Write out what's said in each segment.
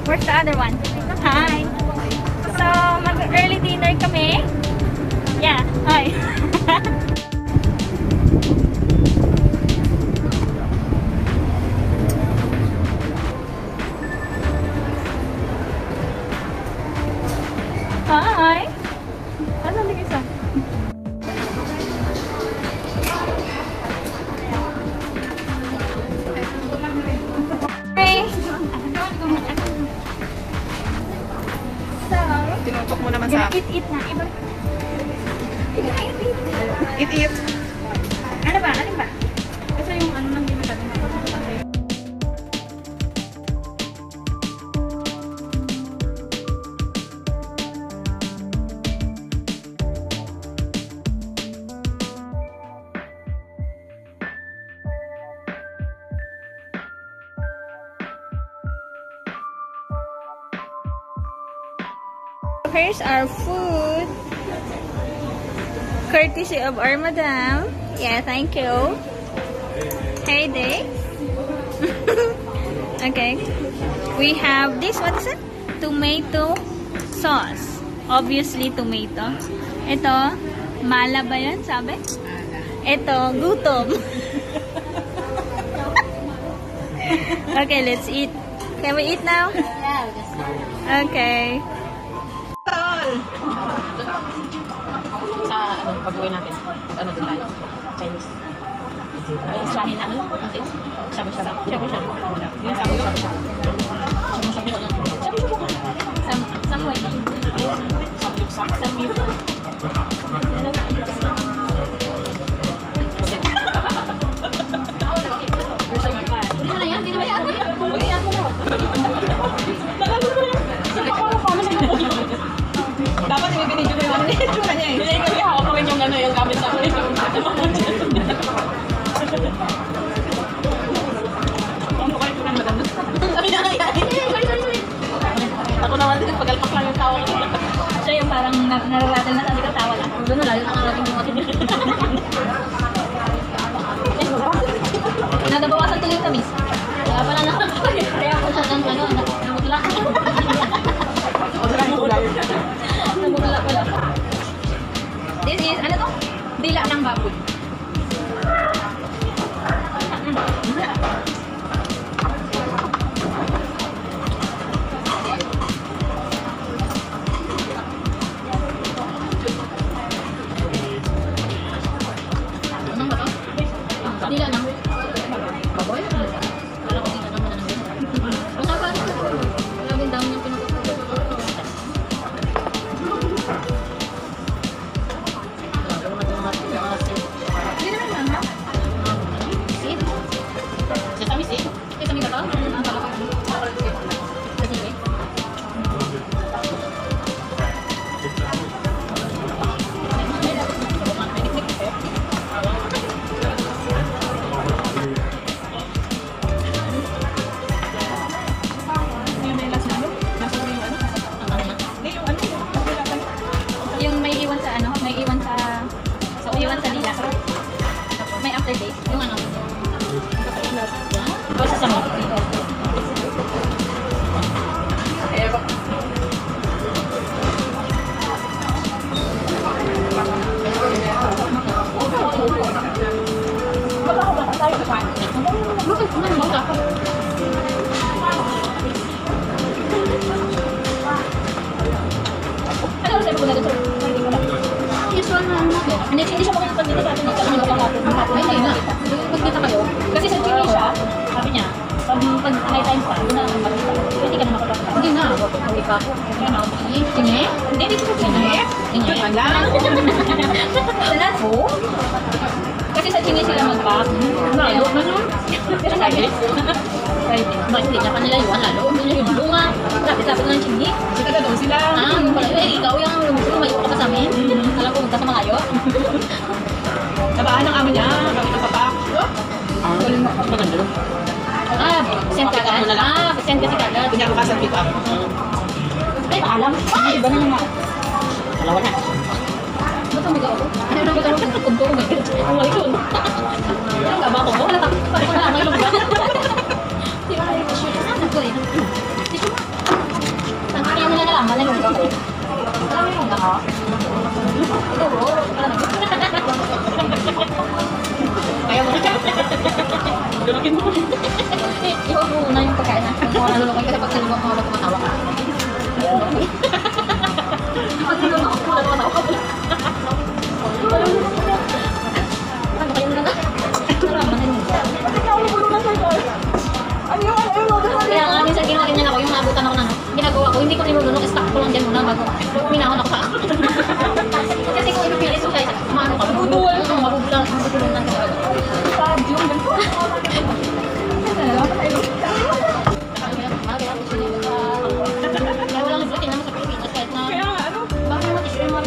Where's the other one? Hi! So, mag-early dinner kami. Yeah, hi! Hi! Ano lagi sa? Hey! So, Tinutok mo naman sa akin. eat na. Eat. Ano ba? Alin ba? Kasi yung ano nang ginagawa natin. Here's our food. Courtesy of our madam. Yeah, thank you. Hey, Day. Okay. We have this, what is it? Tomato sauce. Obviously, tomato. Ito, mala ba yan, sabi? Ito, gutom. Okay, let's eat. Can we eat now? Yeah, Okay. Sa ano, pag-uwi natin. Ano din tayo? Chinese. Israeli na ano? Shabu-shabu. Shabu-shabu. Yung shabu-shabu. Shabu-shabu. Some way. Dapat may binidyo ko yung ano yung kanya eh. Hindi kasi hawak ko yung ano yung gamit sa akin. Ano kayo ko nang maganda? Sabi na kaya. Ako naman din pagalpak lang yung tawa ko. Siya yung parang nararating na sabi ka tawa lang. Doon lalo ang aking bumatin. Nagabawasan tuloy yung tamis. Wala pala na. Kaya ako sa ano, namutla. Namutla pala. This is, ano to? Dila ng baboy. Dila ng baboy? Wala ko dila naman ng baboy. Usapan. Wala din dami yung pinututunan. Hindi naman lang, ha? Sesame seed? Sesame ba to? Sesame? Yung may iwan sa ano? May iwan sa dila. May aftertaste. Yung ano? O sesame? Ano sabi ko na dito? Usual na ano natin. Hindi siya makikita dito sa atin. Hindi siya makikita. Ay, hindi na. Magkita kayo. Kasi sa Chile siya, sabi niya, pag high time pa, doon na makikita. Hindi ka na makakita. Hindi na. Hindi pa ako. Tingi? Hindi, dito sa Chile. Tingi? Wala. Salat po. Kasi sa Chile sila mag-pack. Lalo na nun. Pero sabi, Bakit hindi niya pa nilayuan lalo? Hindi niya yung bunga. lapit-lapit ng Chile. Sika daw sila. Ah, yung pala. Eh, ikaw yung lumayo ka pa sa amin. Alam ko, punta sa mga ayo. Nabaan ng amo niya. Kami napapak. Maganda yun. Ah, send ka agad. Ah, send kasi kagad. Hindi ako kasal pick up. Ay, paalam. Ay, iba na naman. Dalawa na. Ba't ang bigaw ko? Ano na bigaw ko? Kunto ko, my God. Ang wali ko. Ano nga ba ako? Wala pa. Wala pa. Wala pa. Wala pa. Mana yung gawin? Alam mo yung gawin? Ito bro. Kaya mo siya. Lulukin mo. Iwan mo muna yung pagkain na. Kung nalulukin kasi pag nalulukin mo, tumatawa ka. Pag nalulukin mo, tumatawa ka. Ano kayo na? Kaya nga, minsan ginawa ganyan ako, yung naabutan ako na, ginagawa ko, hindi ko nilulunok, stock ko lang dyan muna bago minahon ako sa kasi kung ipipilis mo tayo, kumano ka, mabubulang ka kaya walang ibutin naman sa Pilipinas kahit na bakit naman tissue yung mga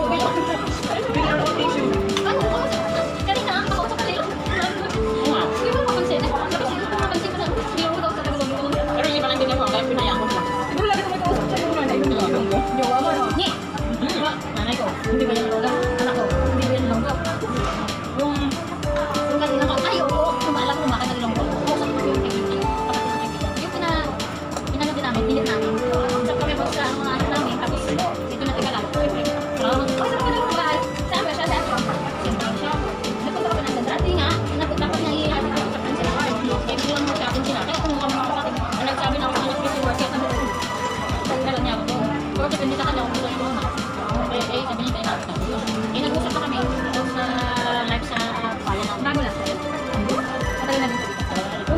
ano? Kanina, makausap ko sa'yo. Hindi mo mapansin. Napansin ko sa hindi mo daw sa tagalog. Pero hindi pa lang din mo, kaya pinayaan ko lang. Siguro lagi naman kausap sa yung nanay mo. Jowa mo, no? Ni! Nanay ko, hindi ba yan lola? Anak ko, hindi ba yan lola? Yung kanina ko, ay oo, kumaalam ko maka nalilong ko. Kausap ko yung kapatid ng kaibigan. Yung pinano din namin, pilit namin. Sa kami po sa mga anak namin, tapos dito na tagalan. Ay, sa kanila ko ba? Saan ba siya? Nagpunta ka pa ng dati nga, napunta ko niya iyan. Kaya bilang mo sa akin sila. Kaya kung mga kapatid, nagsabi na ako sa anak ko yung work na pagdalan niya ako doon. Pero depende sa kanya kung gusto ko na. Eh, sabi niya tayo nakita ko. Eh, nag-usap na kami doon sa live sa pala na. Bago lang sa'yo. Matagal na din sa dito.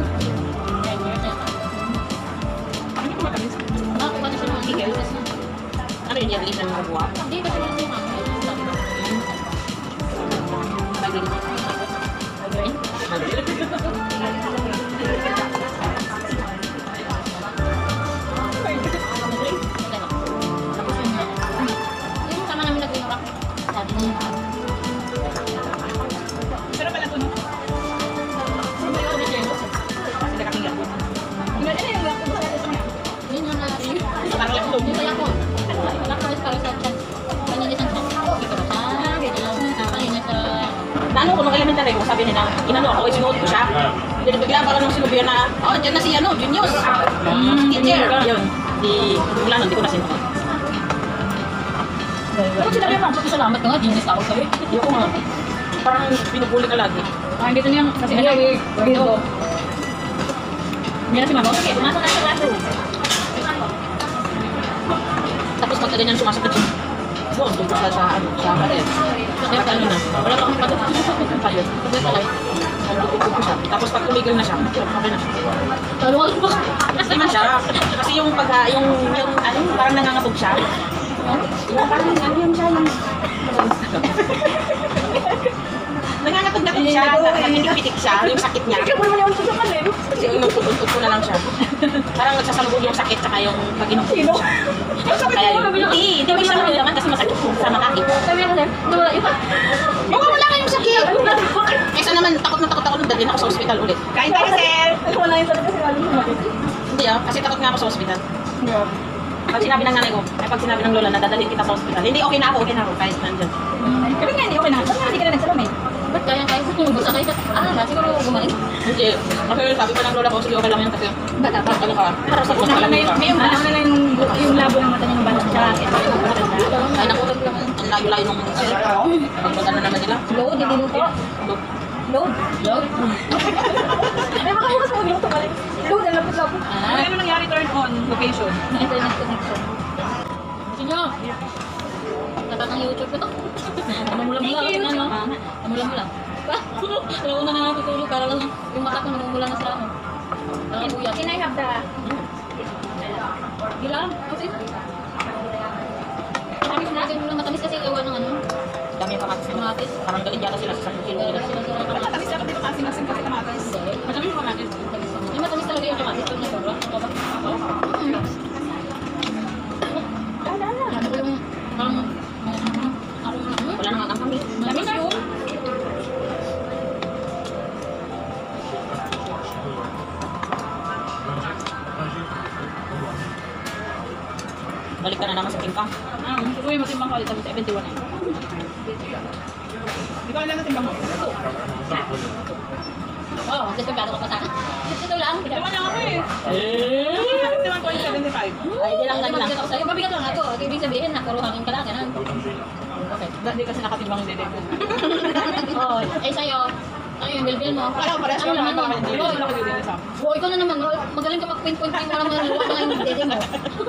Hindi ko matamis. Nakakuha na siya ng higil. Ano yung jelly na mga buwa? Hindi, kasi lang siya mama. Bagay. Tapos yung sama namin nag-inurak. Sabi niya. Pero pala ito, no? Hindi kami gano'n. Ano yung laki mo sa ito niya? Yun yung na... Parang lang Yung kaya ko. Lakos para sa chat. Kanya din ang chat. Ito ba siya? Kanya sa... Naano ko nung elementary ko, sabi nila, inano ako, sinuot ko siya. Then bigla pa nung sinubihan na, oh, dyan na si ano, Junius. Teacher. Yun. Bigla nun, di ko na sinuot. Pero sinabi mo, salamat ka nga, genius ako sa'yo. Yung nga, parang pinupuli ka lagi. Dito niya, kasi dito. Mira si Mama, okay, pumasok na sa classroom. Tapos pagka ganyan sumasakit siya. Doon, doon ko sa pader. Kaya ano na, wala pa akong pader. Pader. Nagtutugtog ko siya. Tapos pag tumigil na siya, okay na siya. Talo ka ba? Hindi man siya. Kasi yung pagka, yung ano, parang nangangatog siya. Yung parang ano yun siya, yung... Nangangatog-gatog siya, nagpitik-pitik siya, yung sakit niya. Ikaw mo naman yung susakan eh. Kasi inuntog ko na lang siya. Parang nagsasambog yung sakit tsaka yung pag-inuntog ko siya. Kaya yun. Hindi mo siya naman kasi masakit sa makakit. Sabi ko sir, nawala iba. Wala ka yung sakit. Kesa naman, takot na takot ako nung dalhin ako sa ospital ulit. Kain tayo, sir! Ito mo na yung sabi kasi alam mo naman. Hindi kasi takot nga ako sa ospital. Pag sinabi ng nanay ko, ay pag sinabi ng lola na dadalhin kita sa ospital, hindi okay na ako kahit nandyan. Pero nga, hindi okay na. Ba't nga hindi ka na nagsalam eh? Ba't kaya ko bumasa kayo? Siguro gumaling. Hindi, kasi sabi pa ng lola ko, sige okay lang yan kasi Bata pa. ano ka, para sa kung Nauna alam na yung, ka. nauna na yung labo ng mata niya ng bata siya. Ay naku, ang layo-layo nung pagpagano naman nila. Load, hindi luto. Load. Load? Ay, makabukas mo yung tumalik. Load, alam ko sa Ano nangyari turn on location? Internet connection. Gusto nyo? Tatak ang YouTube ko to. Namula-mula. Ano? Namula-mula. Alam ko na natutulog. Para lang yung mata ko namumula na sa ano. Can I have the... Gilang? Kasi? Matamis na. Kasi mula matamis kasi gawa ng ano. Dami yung kamatis. Kamatis. Parang galit yata sila sa 10 kilo nila. Matamis na kasi kasi nasin kasi kamatis. Madami yung kamatis. Yung matamis talaga yung kamatis. Pag nagbawa. Ano ba yung... Wala nang ang kami. Tamis yun. Balik ka na naman sa timpang. Uy, matimbang ko ulit. 71 eh. Di ko alam na timbang ko. Oo, disregado ko pa sana. Ito lang. Timbang lang ako eh. 51.75. Ay, di lang Kasi mabigat ako sa'yo. Mabigat lang ako. Ibig sabihin na puro hangin ka lang. Ganun. Okay. Hindi kasi nakatimbang yung dede ko. Oo. Eh sa'yo, ano yung bilbil mo? Parang parehas Ano lang naman naman. yun? Hindi ko bibili sa. Oo, ikaw na naman. Magaling ka mag-point-point mo naman. Luwa na yung dede mo.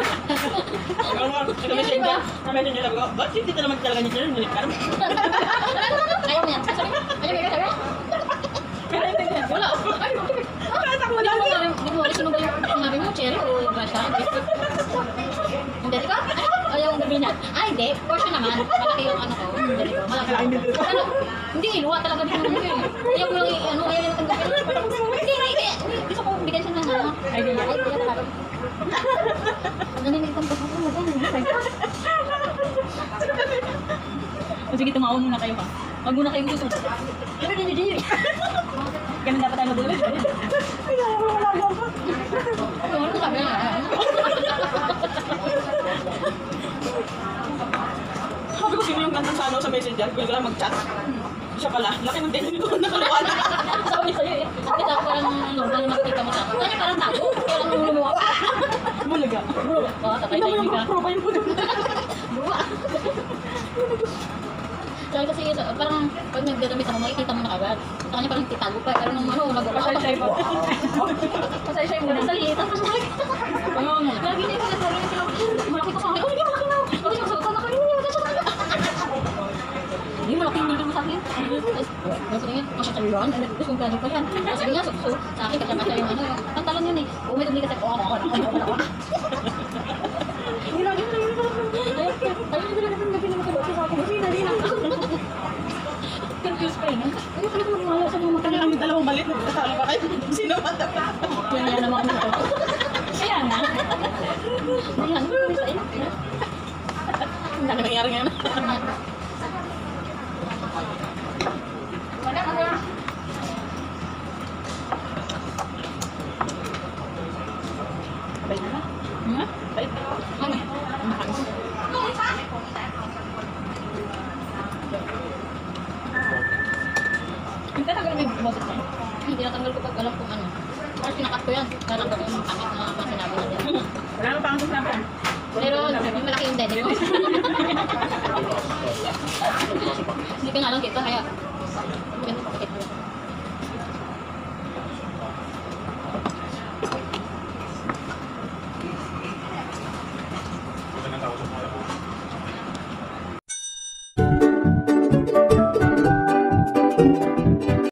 Kami niya, sabi ko, ba't hindi naman talaga niya sila nilikar? Ayaw mo yan. Sabi, ayaw mo yan. Wala. Ay, bakit? Hindi mo alis ba yung sinabi mo? Cherry o grasya? Hindi ka? O yung gabi na? Ay, hindi. Portion naman. Malaki yung ano ko. Hindi ko. Malaki. Ano? Hindi, luwa talaga din yung yun. Ayaw ko lang ano, ayaw yung tanggapin. Hindi. Gusto ko bigyan siya ng ano. Ay, hindi. Ay, hindi talaga. Naninitan ko sa mga Sige, tumaon muna kayo ha. Wag muna kayong susunod. Hindi. Ganun dapat tayo madulas. Ano sabi na? Sabi ko, sino yung ganda sa ano sa messenger? Pwede lang mag-chat. Siya pala, laki ng dede ko nakalawa na. Sabi sa'yo eh. Sabi sa ako parang normal na makikita mo sa ako. Kanya parang tago. Parang lumuwa. Bulaga. Oo, tatay tayo ka. Proba yung bulaga. Buwa. Dahil kasi parang pag nagdadamit ako, makikita mo na agad. Sa kanya parang titago pa. Pero nung ano, nag-uwa. Pasay pa. Pasay siya muna. Salita. Tapos lagi niya yung sinasabi niya. Malaki ko sa akin. Oh, hindi malaki na. Malaki ko sa akin. Hindi malaki yung nildo mo sa akin. Sabi niya, masya tayo yun. Tapos kung gano'n pa yan. Sabi niya, sa akin kasya yung ano. Pantalon yun eh. Umidumi kasi. Oo, ako. Confused pa yun. Ay, pala ko magmala sa mga Kanya kami dalawang balit. Kasama pa kayo. Sino ba dapat? Yan naman ako. Kaya nga. Ayan, ano sa iyo? Ang dami nangyari ngayon. Wala ka na. Bait na. Hmm? Bait. Ano? Hindi ka tagal may boses na. Hindi natanggal ko pag alam kung ano. Kasi kinakat ko yan. Natanggal ko yung pangit na mga sinabi natin. Wala nang pang sinabi. Pero yung malaki yung dede ko. Hindi ka nga lang kita kaya